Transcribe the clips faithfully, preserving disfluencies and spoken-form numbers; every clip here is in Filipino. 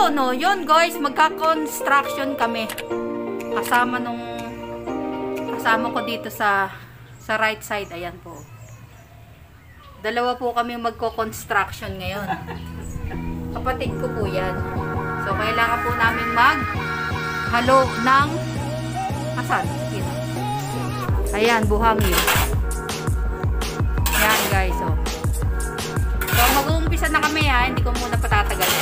po, no, yun guys, magka-construction kami. Kasama nung, kasama ko dito sa, sa right side, ayan po. Dalawa po kami magko-construction ngayon. Kapatid ko po yan. So, kailangan po namin mag-halo ng, asan? Ayan, buhangin. Ayan guys, oh. So, mag-uumpisa na kami ha, hindi ko muna patatagal.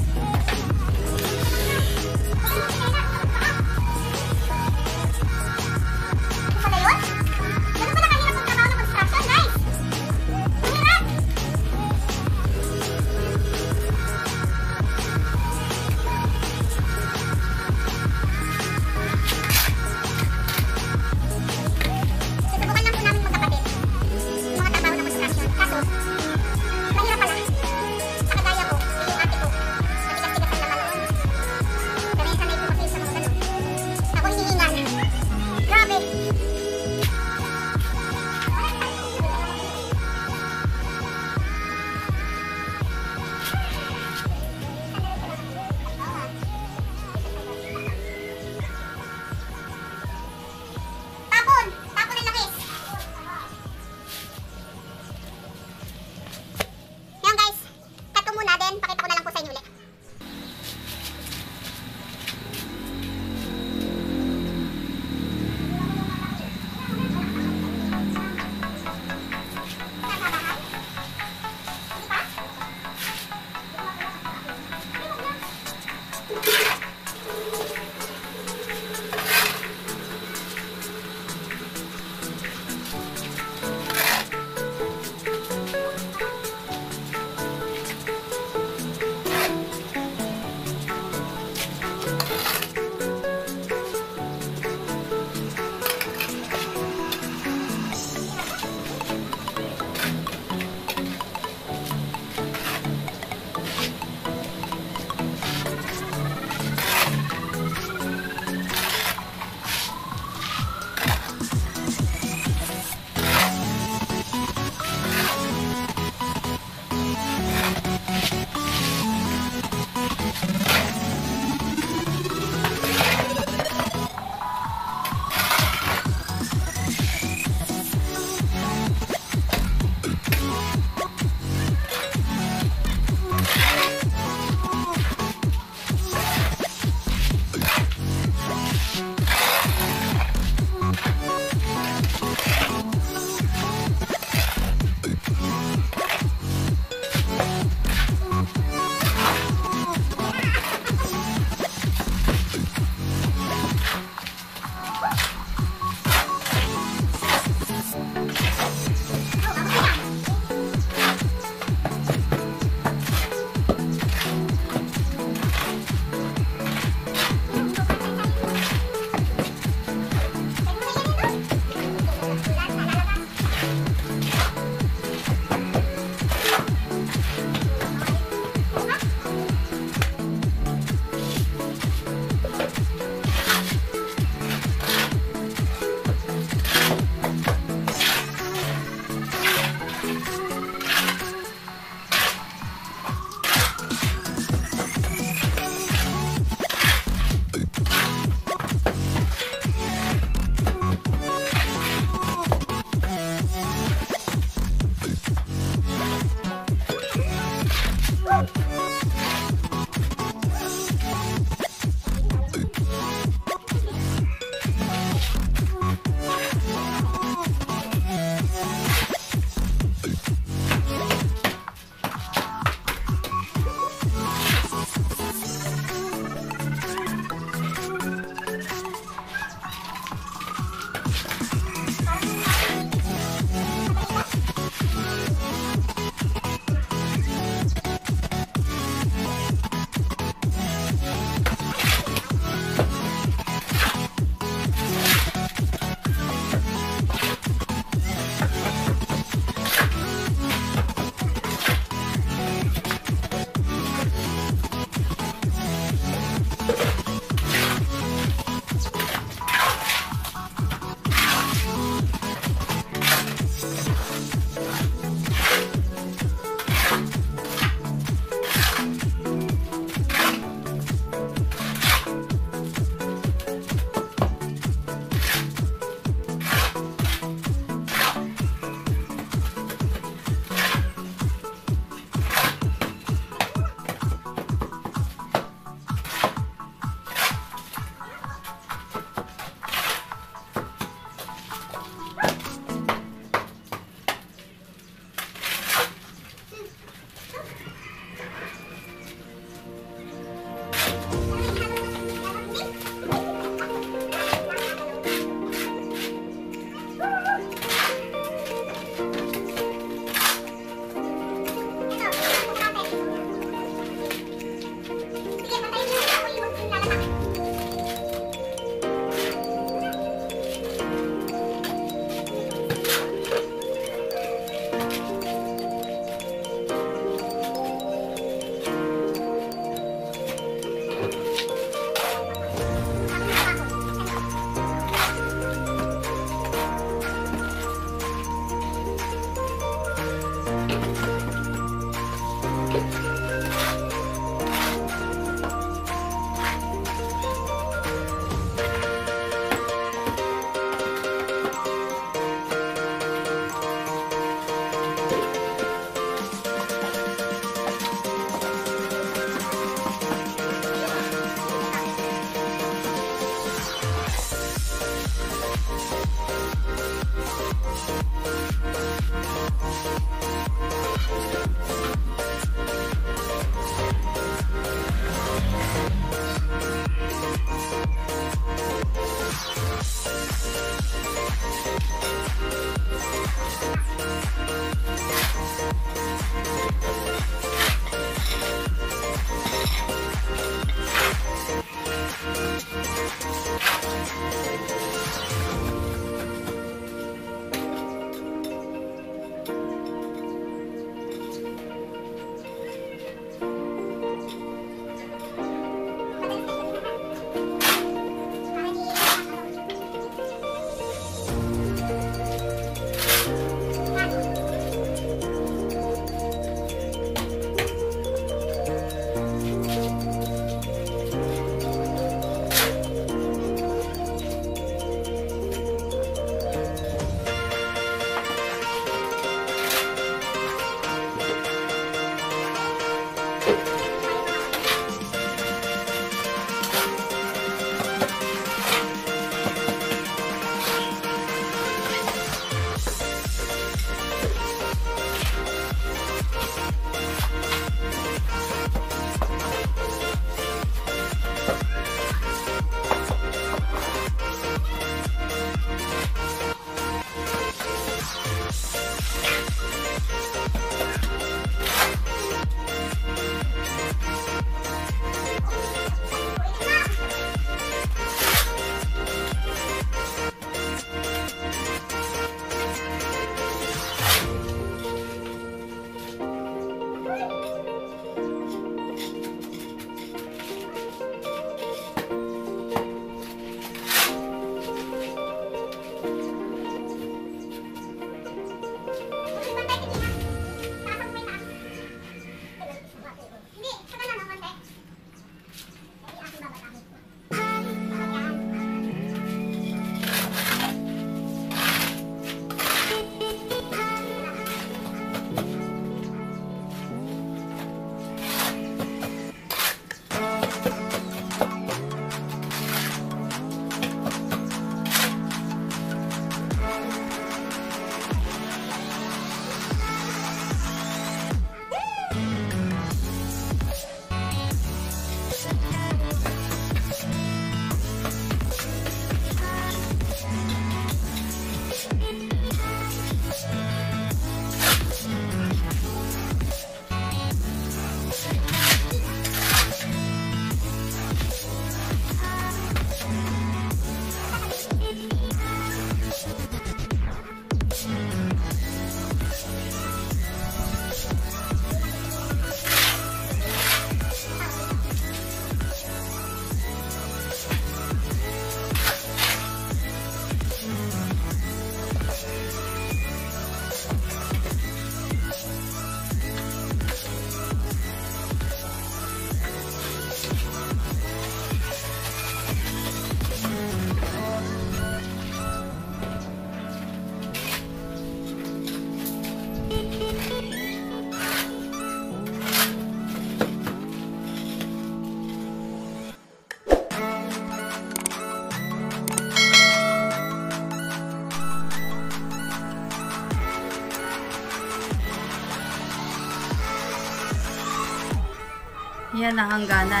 Yan ang hangganan.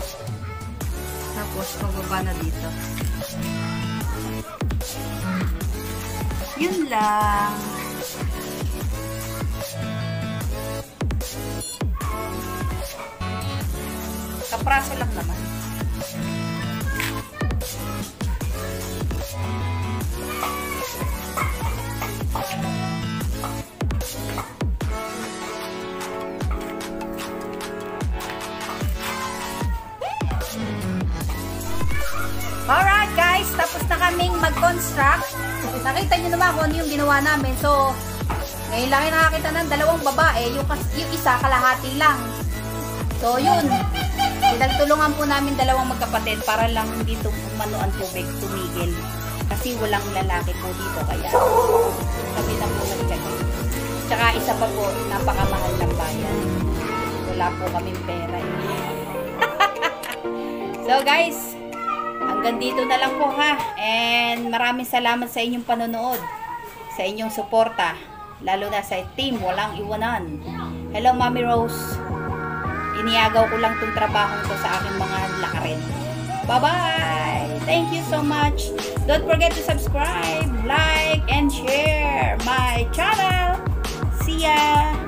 Tapos, pababa na dito. Yun lang. Kapraso lang naman. Alright guys, tapos na kaming mag-construct. Nakita nyo naman kung ano yung ginawa namin. So, Ngayon lang nakakita ng dalawang babae, yung, yung isa kalahati lang. So yun, pinagtulungan po namin dalawang magkapatid para lang hindi umano ang tubig, tumigil. Kasi walang lalaki po dito, kaya kami na po nagtsaga. Tsaka isa pa po, napakamahal ng bayan. Wala po kaming pera eh. So guys, hanggang dito na lang po ha. And maraming salamat sa inyong panonood, sa inyong suporta, lalo na sa team Walang Iwanan. Hello Mami Rose. Iniagaw ko lang tong trabaho ko sa aking mga lakarin. Bye-bye! Thank you so much. Don't forget to subscribe, like, and share my channel. See ya!